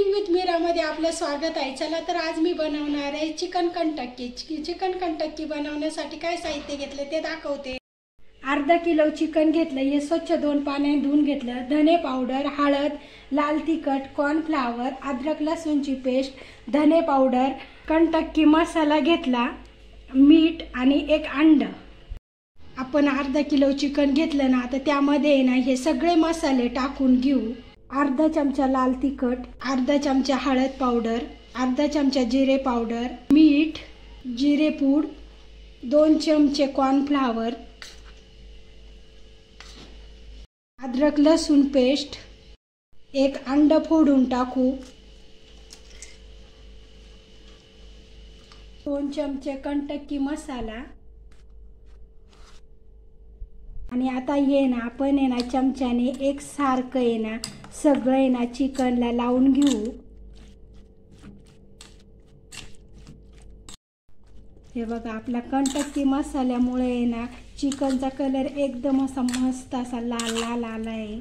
Cooking with मीरामध्ये आपलं स्वागत आहे। चला तर आज मी बनवणार आहे चिकन कंटक्की। चिकन कंटक्की बनवण्यासाठी काय साहित्य घेतले ते दाखवते। अर्धा किलो चिकन घेतलं, हे स्वच्छ 2 पाण्याने धुवून घेतलं। धने पावडर, हळद, लाल तिखट, कॉर्नफ्लावर, अद्रक लसूणची पेस्ट, धने पावडर, कंटक्की मसाला घेतला, मीठ आणि एक अंड। आपण अर्धा किलो चिकन घेतलं ना, आता त्यामध्ये ना हे सगळे मसाले टाकून घेऊ। अर्धा चमचा लाल तिखट, अर्धा चमचा हळद पावडर, अर्धा चमचा जिरे पावडर, मीठ, जिरे पूड, 2 चमचे कॉर्नफ्लावर, अद्रक लसूण पेस्ट, एक अंड फोडून टाकू, 2 चमचे कंटक्की मसाला आणि आता ये ना आपण आहे ना चमच्याने एक सारखं आहे ना सगळं आहे ना चिकनला लावून घेऊ। हे बघा आपला कंटक्की मसाल्यामुळे आहे ना चिकनचा कलर एकदम असा मस्त असा लाल लाल आला आहे।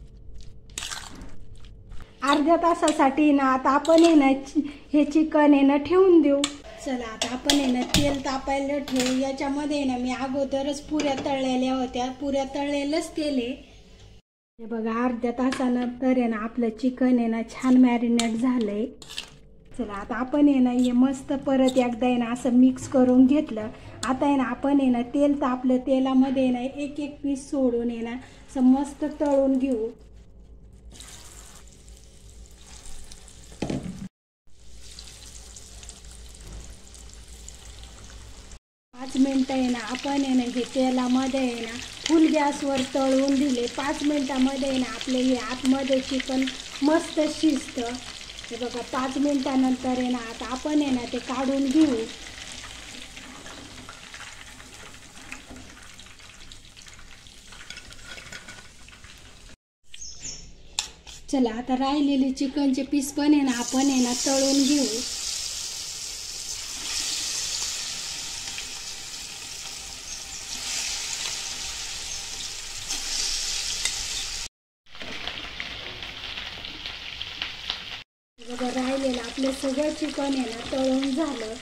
अर्ध्या तासासाठी ना आता आपण आहे ना हे चिकन आहे ना ठेवून देऊ। चला आता आपण आहे ना तेल तापायला ठेवू। याच्यामध्ये ना मी अगोदरच पुऱ्या तळलेल्या होत्या, पुऱ्या तळलेलंच तेल आहे। हे बघा अर्ध्या तासानंतर आहे ना आपलं चिकन आहे ना छान मॅरिनेट झालंय। चला आता आपण आहे ना हे मस्त परत एकदा आहे ना असं मिक्स करून घेतलं। आता आहे ना आपण आहे ना तेल तापलं, तेलामध्ये ना एक एक पीस सोडून आहे ना असं मस्त तळून घेऊ। पाच मिनटं आहे ना आपण आहे ना हे तेलामध्ये आहे ना फुल गॅसवर तळून दिले। 5 मिनटामध्ये आहे ना आपले हे आतमध्ये चिकन मस्त शिजतं। हे बघा 5 मिनटानंतर आहे ना आता आपण आहे ना ते काढून घेऊ। चला आता राहिलेले चिकनचे पीस पण आहे ना आपण आहे ना तळून घेऊ। बघा राहिलेलं आपलं सगळं चिकन आहे ना तळून झालं।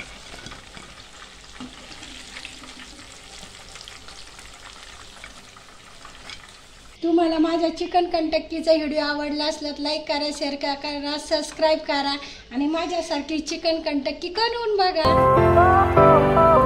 तुम्हाला माझ्या चिकन कंटक्कीचा व्हिडिओ आवडला असल्यास लाईक करा, शेअर करा, सबस्क्राईब करा आणि माझ्यासारखी चिकन कंटक्की बनवून बघा।